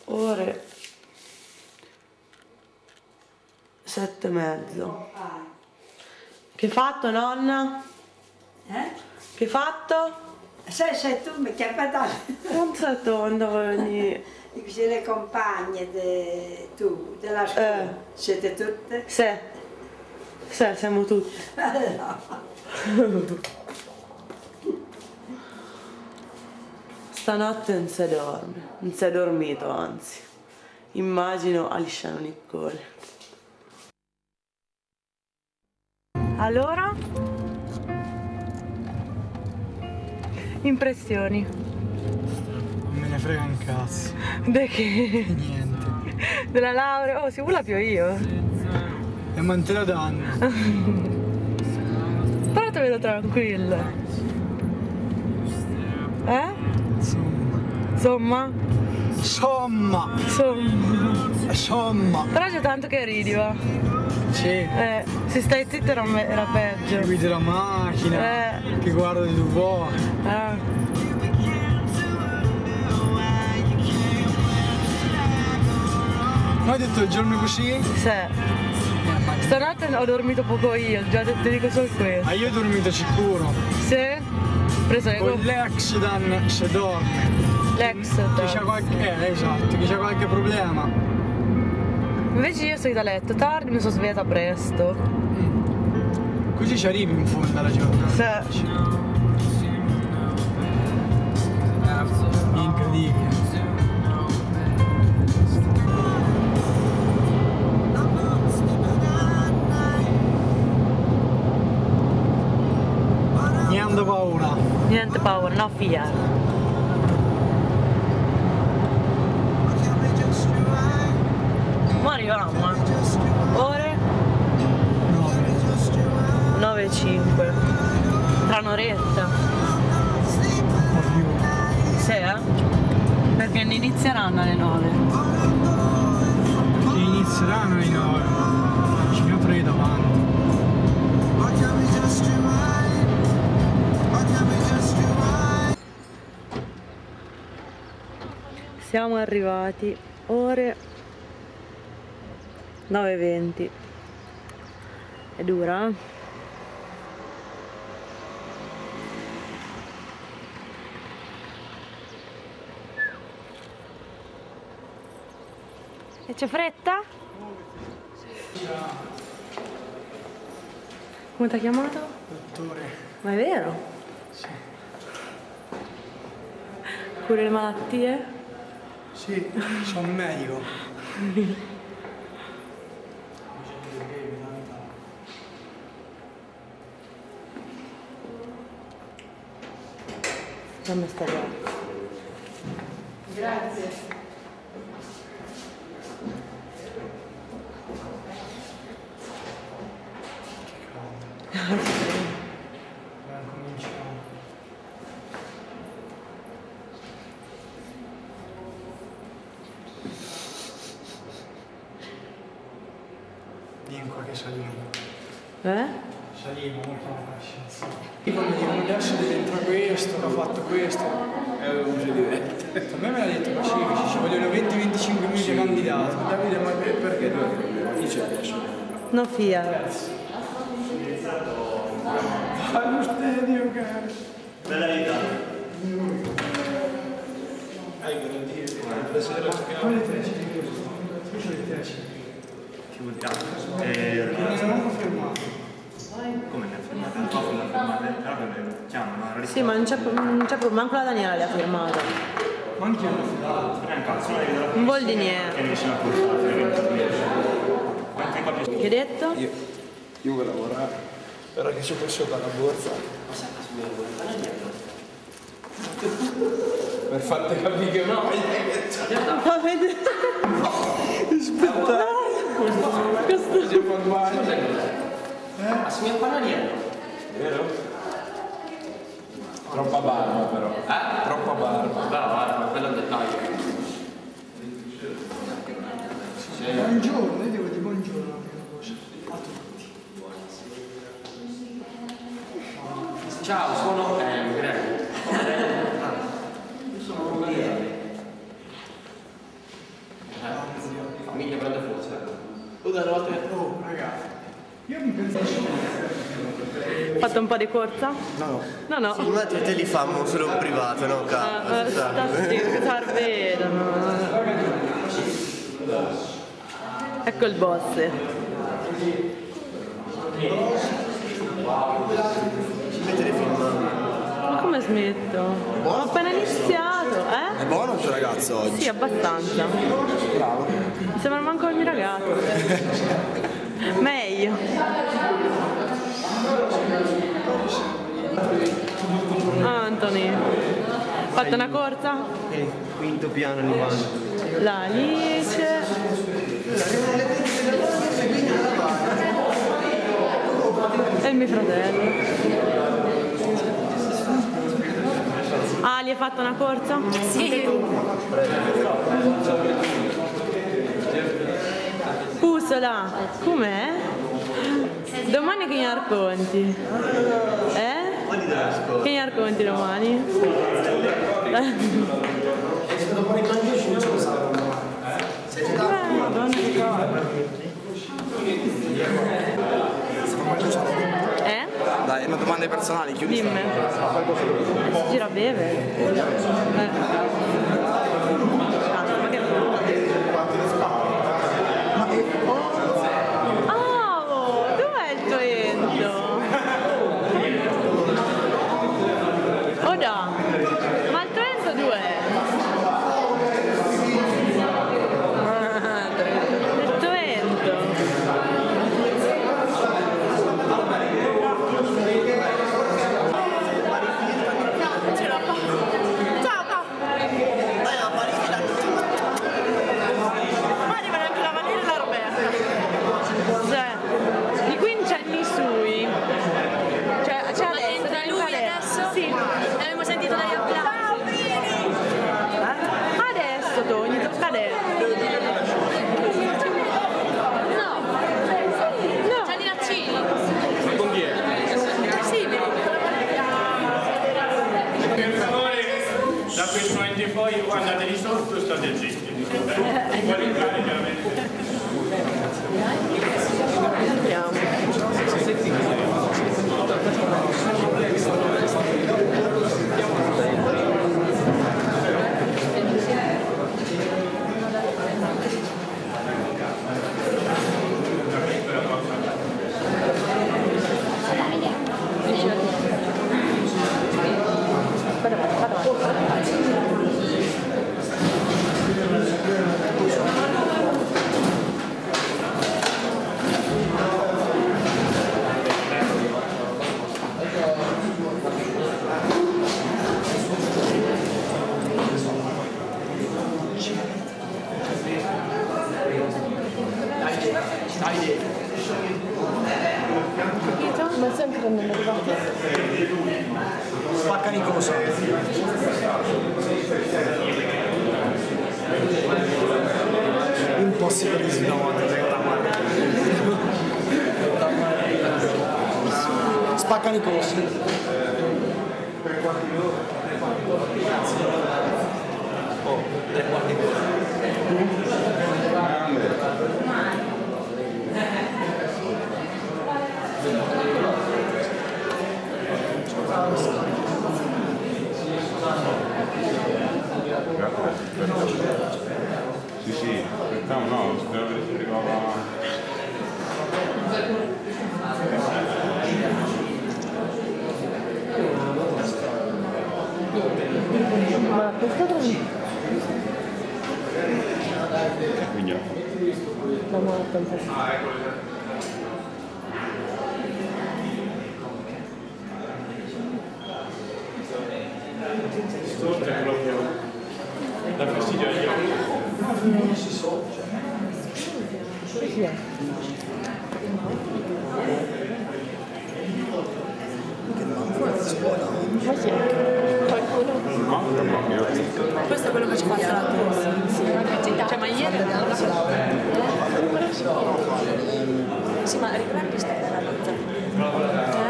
ore 7:30. Che fatto, nonna? Che fatto? Sei tu, mi chiamata. Non sei tonda, venire. Le compagne della scuola, siete tutte? Sì, siamo tutti. Stanotte non si dorme, non si è dormito anzi. Immagino a Lisciano Niccoli. Allora? Impressioni? Non me ne frega un cazzo. De che? Niente. Della laurea? Oh, si vuole più io. E man te la danno. Però ti vedo tranquilla. Insomma? Insomma. Però c'è tanto che ridi, va? Sì. Se stai zitto era peggio. Che guidi la macchina. Che guarda di tuo. Ma hai detto il giorno così? Sì. Stanotte ho dormito poco io, già ti dico solo questo. Ma io ho dormito sicuro. Sì? Preso con l'ex Dan se dorme. L'ex che c'ha qualche. Esatto, che c'ha qualche problema. Invece io sono da letto tardi, mi sono svegliata presto. Così ci arrivi in fondo alla giornata. Sì. Incredibile. Niente paura. Niente paura, no fear. Ma arriviamo, ore? 9:05. Tra un'oretta. Sì, perché ne inizieranno alle 9. Che inizieranno alle 9. Ci capirei davanti. Siamo arrivati, ore 9:20. È dura? E c'è fretta? Come ti ha chiamato? Dottore. Ma è vero? Sì. Cure le malattie? Sì, sono un medico. Dammi sta qua. Grazie. Vieni qua che saliamo. Saliamo molto la scienza. Io quando dicono adesso deve entrare questo, che ha fatto questo. Come si diventa? A me l'ha detto Pacifici, ci vogliono 20-25 mila candidati. Davide, ma perché tu chi c'è adesso? No fear. Allo stadio, caro. Bella vita. Hai garantito? La sera Quale 13? Io c'ho il 13. Che vuol dire? Non avevamo fermato. Come ne ha firmato? Non so se l'ha firmata, però che chiamano, era Sì, ma non c'è proprio, manco la Daniela le ha firmata. Ma anche io l'ho firmato. Non vuol dire niente. Che nessuno può fare. Che hai detto? Io vuoi lavorare. Guarda che c'ho questo dalla borsa. Per farti capire che no. Ma vedi? Aspetta. Assomiglia a un pannoniere. Vero? Troppa barba però. Troppa barba. Guarda, quello è un dettaglio. Buongiorno, io devo dire buongiorno. A tutti. Ciao, sono Greg. Io sono Ruggeri. fatto un po' di corsa? No. No, no. Sì, ma te li fanno solo in privato, no? Vedono. Ecco il boss. Smettere filmando. Ma come smetto? Ho appena iniziato, eh? È buono il tuo ragazzo oggi? Sì, abbastanza. Bravo. Sembra manco il mio ragazzo. Meglio. Anthony, fatto una corsa? Quinto piano Livano. La Alice. E il mio fratello. Ali, hai fatto una corsa? Sì. Pussola, com'è? Domani che mi racconti? Che mi racconti domani? Dai, una domanda personale, chiudi. Dimmi. Si gira a bere? Ma che oh, dov'è il tuo Enzo? Oh no, ma il tuo Enzo dov'è? Il tuo Enzo? Di 15 anni sui, cioè c'è adesso, entra lui adesso? Sì. L'abbiamo sentito dagli applausi. Adesso Togni, tocca adesso. No. No. Gianni Laccini. Ma con chi è? Sì, Per favore, da questo momento in poi guardate di sotto, state zitti. Vuole entrare chiaramente. Ma sempre non è arrivato. Spaccano i cosi. Impossibilissimo, no, spaccano i cosi. Oh, 3 quarti Sì, sì, aspettiamo, no, spero che si ritrova. Ma questo Quindi la morte un po'. sotto è proprio da fastidio agli occhi. Non si so. Chi è? Ma chi è? Qualcuno? questo è quello che ci fa l'altro. Cioè, ma ieri sì, ma ricordi questa bella